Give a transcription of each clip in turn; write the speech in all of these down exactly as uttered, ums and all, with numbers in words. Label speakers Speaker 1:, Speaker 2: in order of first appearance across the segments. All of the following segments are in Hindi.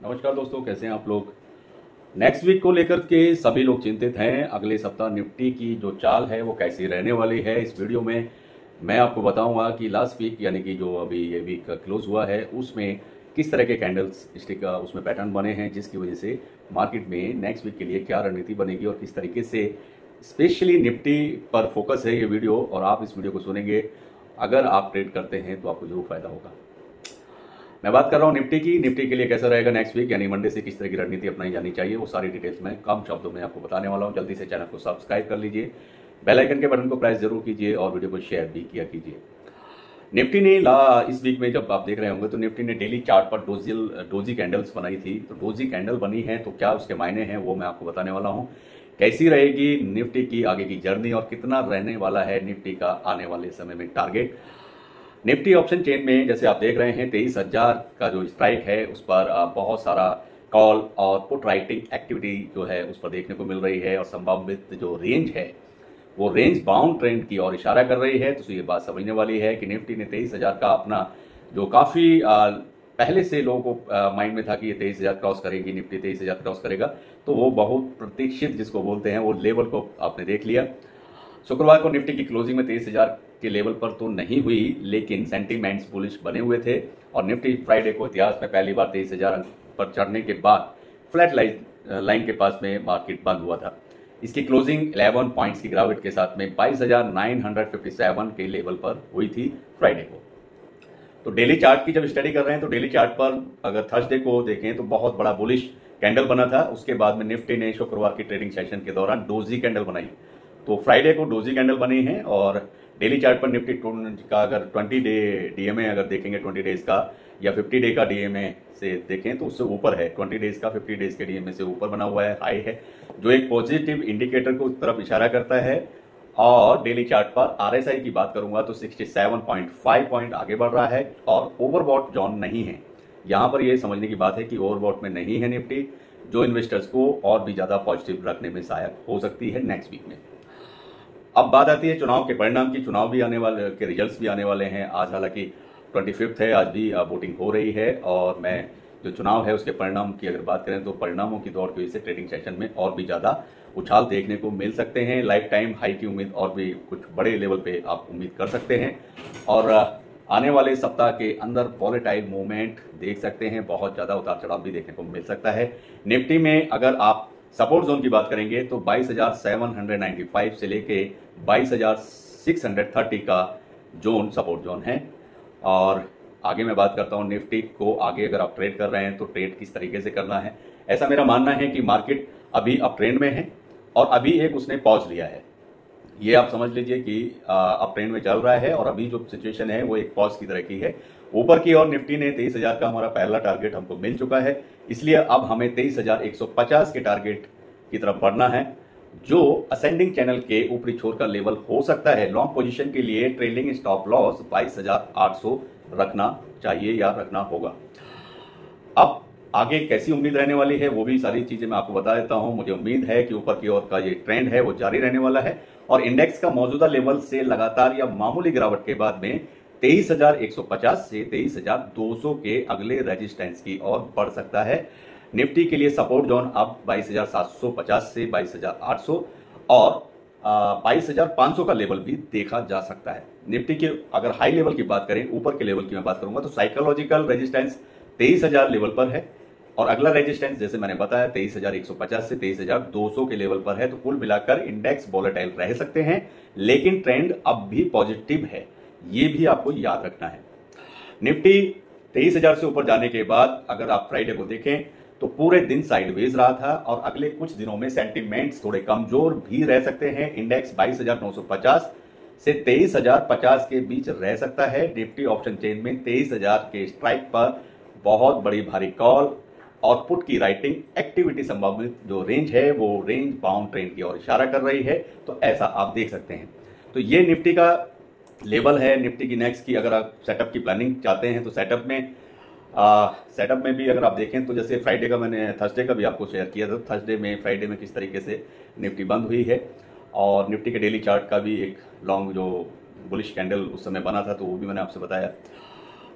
Speaker 1: नमस्कार दोस्तों, कैसे हैं आप लोग। नेक्स्ट वीक को लेकर के सभी लोग चिंतित हैं। अगले सप्ताह निफ्टी की जो चाल है वो कैसी रहने वाली है। इस वीडियो में मैं आपको बताऊंगा कि लास्ट वीक यानी कि जो अभी ये वीक क्लोज हुआ है उसमें किस तरह के कैंडल्स स्टिक उसमें पैटर्न बने हैं, जिसकी वजह से मार्केट में नेक्स्ट वीक के लिए क्या रणनीति बनेगी और किस तरीके से स्पेशली निफ्टी पर फोकस है ये वीडियो। और आप इस वीडियो को सुनेंगे, अगर आप ट्रेड करते हैं तो आपको जरूर फायदा होगा। मैं बात कर रहा हूँ निफ्टी की। निफ्टी के लिए कैसा रहेगा नेक्स्ट वीक, यानी मंडे से किस तरह की रणनीति अपनाई जानी चाहिए, वो सारी डिटेल्स में कम शब्दों में आपको बताने वाला हूँ। जल्दी से चैनल को सब्सक्राइब कर लीजिए, बेल आइकन के बटन को प्रेस जरूर कीजिए और वीडियो को शेयर भी किया कीजिए। निफ्टी ने ला इस वीक में जब आप देख रहे होंगे तो निफ्टी ने डेली चार्ट पर डोजिल डोजी कैंडल्स बनाई थी। तो डोजी कैंडल बनी है तो क्या उसके मायने हैं वो मैं आपको बताने वाला हूँ। कैसी रहेगी निफ्टी की आगे की जर्नी और कितना रहने वाला है निफ्टी का आने वाले समय में टारगेट। निफ्टी ऑप्शन चेन में जैसे आप देख रहे हैं तेईस हजार का जो स्ट्राइक है उस पर बहुत सारा कॉल और पुट राइटिंग एक्टिविटी जो है उस पर देखने को मिल रही है और संभावित जो रेंज है वो रेंज बाउंड ट्रेंड की ओर इशारा कर रही है। तो ये बात समझने वाली है कि निफ्टी ने तेईस हजार का अपना जो काफी पहले से लोगों को माइंड में था कि ये तेईस हजार क्रॉस करेगी, निफ्टी तेईस हजार क्रॉस करेगा, तो वो बहुत प्रतीक्षित जिसको बोलते हैं वो लेवल को आपने देख लिया। शुक्रवार को निफ्टी की क्लोजिंग में तेईस हजार के लेवल पर तो नहीं हुई, लेकिन सेंटीमेंट्स बुलिश बने हुए थे और निफ्टी फ्राइडे को इतिहास में पहली बार तेईस हजार पर चढ़ने के बाद फ्लैट लाइन लाइन के पास में मार्केट बंद हुआ था। इसकी क्लोजिंग ग्यारह पॉइंट्स की गिरावट के साथ में बाईस हजार नौ सौ सत्तावन के लेवल पर हुई थी फ्राइडे को। तो डेली चार्ट की जब स्टडी कर रहे हैं तो डेली चार्ट पर अगर थर्सडे को देखें तो बहुत बड़ा बुलिश कैंडल बना था। उसके बाद में निफ्टी ने शुक्रवार की ट्रेडिंग सेशन के दौरान डोजी कैंडल बनाई। तो फ्राइडे को डोजी कैंडल बनी है और डेली चार्ट पर निफ्टी का अगर ट्वेंटी डे डीएमए अगर देखेंगे ट्वेंटी डेज का या फिफ्टी डे का डीएमए से देखें तो उससे ऊपर है। ट्वेंटी डेज का फिफ्टी डेज के डीएमए से ऊपर बना हुआ है, हाई है, जो एक पॉजिटिव इंडिकेटर को उस तरफ इशारा करता है। और डेली चार्ट पर आरएसआई की बात करूंगा तो सड़सठ पॉइंट पाँच पॉइंट आगे बढ़ रहा है और ओवरबॉट जोन नहीं है। यहां पर यह समझने की बात है कि ओवरबॉट में नहीं है निफ्टी, जो इन्वेस्टर्स को और भी ज्यादा पॉजिटिव रखने में सहायक हो सकती है नेक्स्ट वीक में। अब बात आती है चुनाव के परिणाम की। चुनाव भी आने वाले के रिजल्ट्स भी आने वाले हैं। आज हालांकि ट्वेंटी फिफ्थ है, आज भी वोटिंग हो रही है और मैं जो चुनाव है उसके परिणाम की अगर बात करें तो परिणामों की दौड़ की वजह से ट्रेडिंग सेशन में और भी ज्यादा उछाल देखने को मिल सकते हैं। लाइफ टाइम हाई की उम्मीद और भी कुछ बड़े लेवल पे आप उम्मीद कर सकते हैं और आने वाले सप्ताह के अंदर वॉलेटाइल मूवमेंट देख सकते हैं। बहुत ज्यादा उतार चढ़ाव भी देखने को मिल सकता है। निफ्टी में अगर आप सपोर्ट जोन की बात करेंगे तो बाईस हजार सात सौ पचानवे से लेके बाईस हजार छह सौ तीस का जोन सपोर्ट जोन है। और आगे मैं बात करता हूं निफ्टी को आगे अगर आप ट्रेड कर रहे हैं तो ट्रेड किस तरीके से करना है। ऐसा मेरा मानना है कि मार्केट अभी अप ट्रेंड में है और अभी एक उसने पॉज लिया है। ये आप समझ लीजिए कि अप ट्रेंड में चल रहा है और अभी जो सिचुएशन है वो एक पॉज की तरह की है। ऊपर की ओर निफ्टी ने तेईस हजार का हमारा पहला टारगेट हमको मिल चुका है, इसलिए अब हमें तेईस हजार एक सौ पचास के टारगेट की तरफ बढ़ना है, जो असेंडिंग चैनल के ऊपरी छोर का लेवल हो सकता है। लॉन्ग पोजीशन के लिए ट्रेलिंग स्टॉप लॉस बाईस हजार आठ सौ रखना चाहिए या रखना होगा। अब आगे कैसी उम्मीद रहने वाली है वो भी सारी चीजें मैं आपको बता देता हूं। मुझे उम्मीद है कि ऊपर की ओर का ये ट्रेंड है वो जारी रहने वाला है और इंडेक्स का मौजूदा लेवल से लगातार या मामूली गिरावट के बाद में तेईस हजार एक सौ पचास से तेईस हजार दो सौ के अगले रेजिस्टेंस की ओर बढ़ सकता है। निफ्टी के लिए सपोर्ट जोन अब बाईस हजार सात सौ पचास से बाईस हजार आठ सौ और बाईस हजार पाँच सौ का लेवल भी देखा जा सकता है। निफ्टी के अगर हाई लेवल की बात करें, ऊपर के लेवल की मैं बात करूंगा तो साइकोलॉजिकल रेजिस्टेंस तेईस हजार लेवल पर है और अगला रेजिस्टेंस जैसे मैंने बताया तेईस हजार एक सौ पचास से तेईस हजार दो सौ के लेवल पर है। तो कुल मिलाकर इंडेक्स वोलेटाइल रह सकते हैं, लेकिन ट्रेंड अब भी पॉजिटिव है, ये भी आपको याद रखना है। निफ्टी तेईस हजार से ऊपर जाने के बाद अगर आप फ्राइडे को देखें तो पूरे दिन साइडवेज रहा था और अगले कुछ दिनों में सेंटीमेंट्स थोड़े कमजोर भी रह सकते हैं। इंडेक्स बाईस हजार नौ सौ पचास से तेईस हजार पचास के बीच रह सकता है। निफ्टी ऑप्शन चेन में तेईस हजार के स्ट्राइक पर बहुत बड़ी भारी कॉल और पुट की राइटिंग एक्टिविटी संभावित जो रेंज है वो रेंज बाउंड ट्रेंड की ओर इशारा कर रही है। तो ऐसा आप देख सकते हैं। तो ये निफ्टी का लेवल है। निफ्टी की नेक्स्ट की अगर आप सेटअप की प्लानिंग चाहते हैं तो सेटअप में सेटअप में भी अगर आप देखें तो जैसे फ्राइडे का मैंने थर्सडे का भी आपको शेयर किया था। थर्सडे में फ्राइडे में किस तरीके से निफ्टी बंद हुई है और निफ्टी के डेली चार्ट का भी एक लॉन्ग जो बुलिश कैंडल उस समय बना था तो वो भी मैंने आपसे बताया।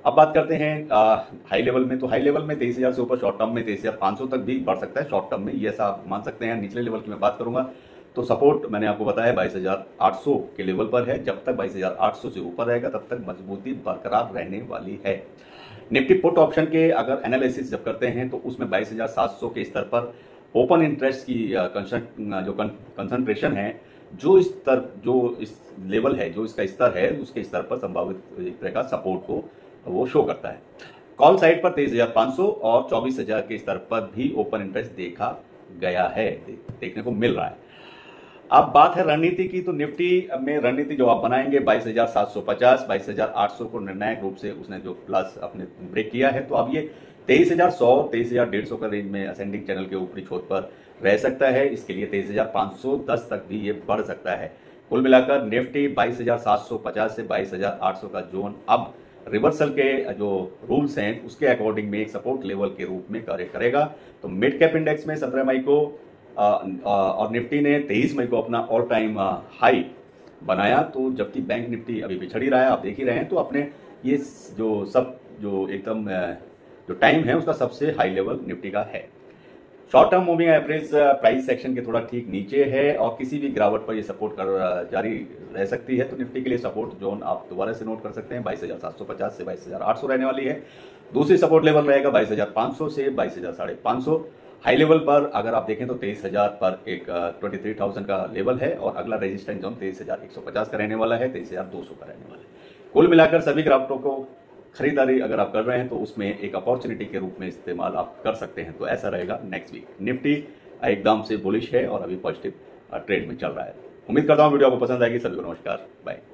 Speaker 1: अब बात करते हैं हाई लेवल में। तो हाई लेवल में तेईस हजार से ऊपर शॉर्ट टर्म में तेईस हजार पाँच सौ तक भी बढ़ सकता है शॉर्ट टर्म में, ये ऐसा आप मान सकते हैं। निचले लेवल की मैं बात करूंगा तो सपोर्ट मैंने आपको बताया बाईस हजार आठ सौ के लेवल पर है। जब तक बाईस हजार आठ सौ से ऊपर रहेगा तब तक मजबूती बरकरार रहने वाली है। निफ्टी पुट ऑप्शन के अगर एनालिसिस जब करते हैं तो उसमें बाईस हजार सात सौ के स्तर पर ओपन इंटरेस्ट की जो कंसंट्रेशन है, जो स्तर जो इस लेवल है, जो इसका स्तर है, उसके स्तर पर संभावित एक तरह का सपोर्ट को वो शो करता है। कॉल साइड पर तेईस हजार पाँच सौ और चौबीस हजार के स्तर पर भी ओपन इंटरेस्ट देखा गया है, देखने को मिल रहा है। अब बात है रणनीति की, तो निफ्टी में रणनीति जो आप बनाएंगे बाईस हजार सात सौ पचास, बाईस हजार आठ सौ को निर्णायक रूप से उसने जो प्लस अपने ब्रेक किया है, तो अब ये तेईस हजार सौ, तेईस हजार डेढ़ सौ का रेंज में असेंडिंग चैनल के ऊपरी छोर पर रह सकता है। इसके लिए तेईस हजार पाँच सौ दस तक भी ये बढ़ सकता है। कुल मिलाकर निफ्टी बाईस हजार सात सौ पचास से बाईस हजार आठ सौ का जोन अब रिवर्सल के जो रूल्स हैं उसके अकॉर्डिंग में एक सपोर्ट लेवल के रूप में कार्य करेगा। तो मिड कैप इंडेक्स में सत्रह मई को आ, आ, और निफ्टी ने तेईस मई को अपना ऑल टाइम हाई बनाया, तो जबकि बैंक निफ्टी अभी पिछड़ ही रहा है, आप देख ही रहे हैं। तो अपने ये जो सब जो एकदम जो टाइम है उसका सबसे हाई लेवल निफ्टी का है। Short term moving average price section के थोड़ा ठीक नीचे है और किसी भी गिरावट पर ये सपोर्ट कर जारी रह सकती है। तो निफ्टी के लिए सपोर्ट जोन आप दोबारा से नोट कर सकते हैं, बाईस हजार सात सौ पचास से बाईस हजार आठ सौ रहने वाली है। दूसरी सपोर्ट लेवल रहेगा बाईस हजार पाँच सौ से बाईस हजार साढ़े पाँच सौ। हाई लेवल पर अगर आप देखें तो तेईस हजार पर एक ट्वेंटी थ्री थाउजेंड का लेवल है और अगला रेजिस्टेंस जोन तेईस हजार एक सौ पचास का रहने वाला है, तेईस हजार दो सौ का रहने वाला है। कुल मिलाकर सभी गिरावटों को खरीदारी अगर आप कर रहे हैं तो उसमें एक अपॉर्चुनिटी के रूप में इस्तेमाल आप कर सकते हैं। तो ऐसा रहेगा नेक्स्ट वीक। निफ्टी एकदम से बुलिश है और अभी पॉजिटिव ट्रेड में चल रहा है। उम्मीद करता हूँ वीडियो आपको पसंद आएगी। सभी को नमस्कार, बाय।